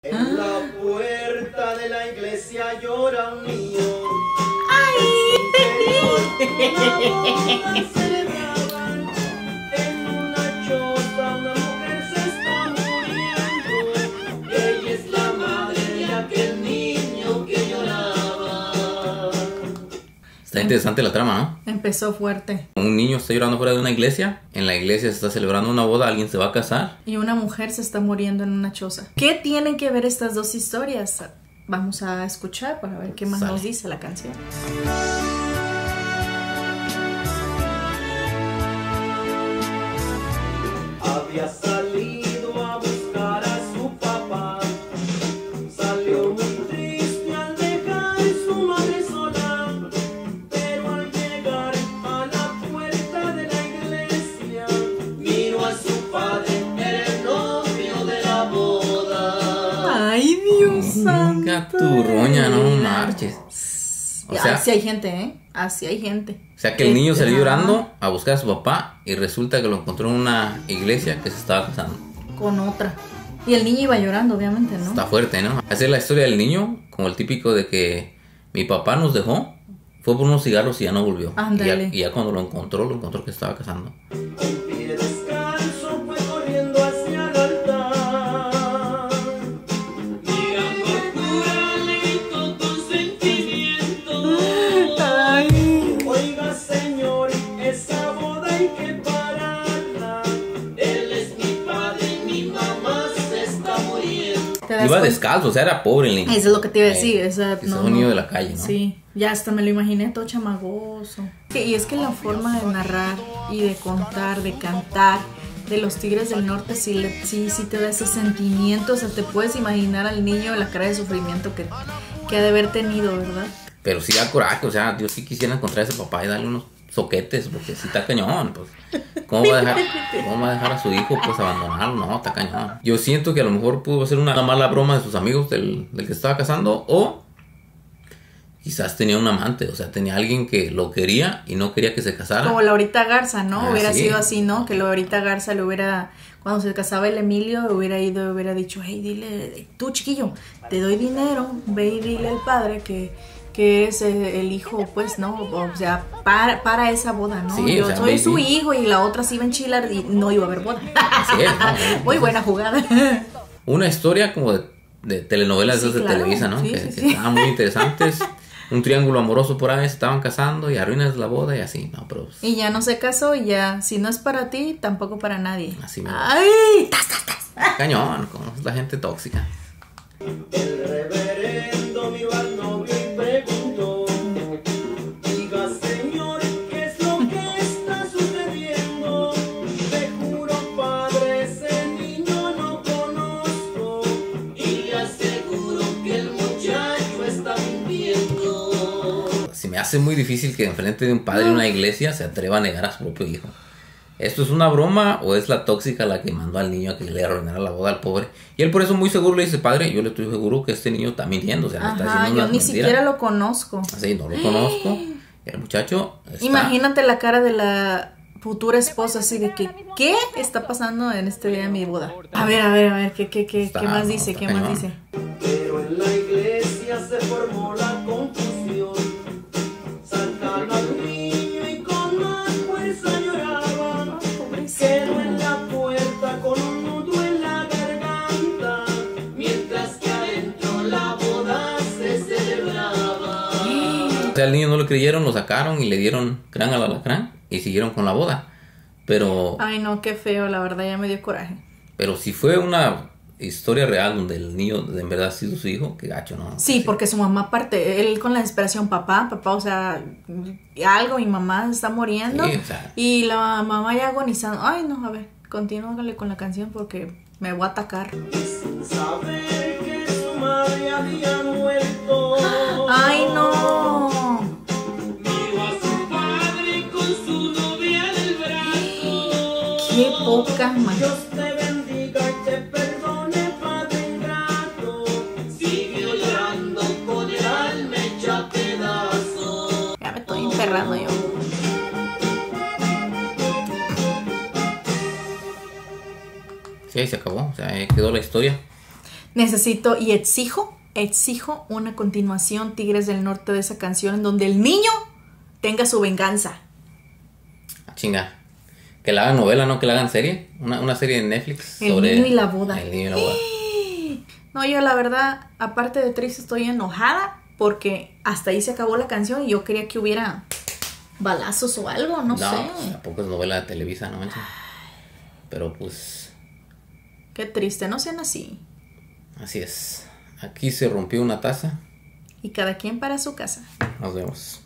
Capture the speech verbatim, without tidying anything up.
En la puerta de la iglesia llora un niño. ¡Ay! Celebraban en una choza, una mujer se está muriendo. Ella es la madre de aquel niño que lloraba. Está interesante la trama, ¿no? Empezó fuerte. Un niño está llorando fuera de una iglesia. En la iglesia se está celebrando una boda, alguien se va a casar. Y una mujer se está muriendo en una choza. ¿Qué tienen que ver estas dos historias? Vamos a escuchar para ver qué más Sale. nos dice la canción. Había salido a buscar a su papá. Salió muy triste al dejar su madre sola. Pero al llegar a la puerta de la iglesia, miró a su padre, era el novio de la boda. ¡Ay, Dios santo! Gaturroña, no marches. O sea, así hay gente, ¿eh? Así hay gente. o sea que el niño salió Ajá. llorando a buscar a su papá y resulta que lo encontró en una iglesia que se estaba casando. Con otra. Y el niño iba llorando, obviamente, ¿no? Está fuerte, ¿no? Esa es la historia del niño, como el típico de que mi papá nos dejó, fue por unos cigarros y ya no volvió. Y ya, Ándale. y ya cuando lo encontró, lo encontró que estaba casando. Con pie descalzo fue corriendo hacia el altar. Mirando al cura le gritó con sentimiento. Ay. Oiga, señor, esa boda hay que pararla. Él es mi padre y mi mamá se está muriendo. ¿Te das Iba cuenta? descalzo, o sea, era pobre el niño. Eso es lo que te iba a decir. Eh, Esa, es un niño de la calle, ¿no? Sí, ya hasta me lo imaginé todo chamagoso. Y es que la forma de narrar y de contar, de cantar de los Tigres del Norte sí, le- sí, sí te da ese sentimiento. O sea, te puedes imaginar al niño la cara de sufrimiento que, que ha de haber tenido, ¿verdad? Pero sí da coraje, o sea, Dios sí quisiera encontrar a ese papá y darle unos soquetes, porque sí está cañón, pues. ¿Cómo va a dejar, cómo va a, dejar a su hijo, pues, abandonarlo? No, está cañón. Yo siento que a lo mejor pudo ser una mala broma de sus amigos del, del que estaba casando, o quizás tenía un amante, o sea, tenía alguien que lo quería y no quería que se casara. Como Laurita Garza, ¿no? Ah, hubiera sí. sido así, ¿no? Que Laurita Garza le hubiera, cuando se casaba el Emilio, hubiera ido, hubiera dicho, hey, dile, tú chiquillo, te doy dinero, ve y dile al padre que, que es eh, el hijo, pues, ¿no? O sea, para, para esa boda, ¿no? Sí, Yo o sea, soy ve- su ve. hijo y la otra se iba a enchilar y no iba a haber boda. Así es, ¿no? Muy buena jugada. Una historia como de, de telenovelas Sí, esas de claro, Televisa, ¿no? sí, que sí, que sí. estaban muy interesantes. Un triángulo amoroso por ahí, se estaban casando y arruinas la boda y así, no, pero pues, Y ya no se casó y ya, si no es para ti, tampoco para nadie. Así mismo. ¡Ay! cañón, como es la gente tóxica. El reverendo miró al novio y preguntó: diga, señor, ¿qué es lo que está sucediendo? Te juro, padre, ese niño no conozco. Y le aseguro que el muchacho está mintiendo. Se me hace muy difícil que enfrente de un padre en una iglesia se atreva a negar a su propio hijo. ¿Esto es una broma o es la tóxica la que mandó al niño a que le arruinara la boda al pobre? Y él por eso muy seguro le dice: padre, yo le estoy seguro que este niño está mintiendo, o sea, le está Ajá, diciendo yo una ni mentira. siquiera lo conozco. Así, no lo conozco. El muchacho está... Imagínate la cara de la futura esposa así de que, ¿qué está pasando en este día de mi boda? A ver, a ver, a ver, ¿qué, qué, qué, Está, qué más no, dice? está ¿Qué más cañón. dice? Pero en la iglesia se formó la confusión. Sacan al niño y con más fuerza lloraba. Quedó en la puerta con un nudo en la garganta, mientras que adentro la boda se celebraba. O sea, al niño no le creyeron, lo sacaron y le dieron crán al alacrán y siguieron con la boda. Pero, Ay, no, qué feo, la verdad ya me dio coraje. pero si fue una historia real donde el niño de en verdad ha sido su hijo, qué gacho, ¿no? Sí, porque su mamá aparte, él con la desesperación, papá, papá, o sea, algo, mi mamá se está muriendo. Sí, o sea. Y la mamá ya agonizando. Ay, no, a ver, continúale con la canción porque me voy a atacar. Sin saber que su madre había muerto. Ay, no. Miró a su padre con su novia del brazo. Qué poca man. Dios te bendiga y te perdone, padre ingrato. Siguió llorando con el alma hecha pedazos. Ya me estoy emperrando yo. Sí, ahí se acabó, o sea, ahí quedó la historia. Necesito y exijo, exijo una continuación Tigres del Norte de esa canción en donde el niño tenga su venganza. Ah, chinga. Que la hagan novela, ¿no? Que la hagan serie. Una, una serie en Netflix. El sobre niño y la boda. El niño y la boda. No, yo la verdad, aparte de triste, estoy enojada porque hasta ahí se acabó la canción y yo quería que hubiera balazos o algo, no, No, sé. pues, tampoco es novela de Televisa, no manches. Pero pues, Qué triste, no sean así. así es. Aquí se rompió una taza. Y cada quien para su casa. Nos vemos.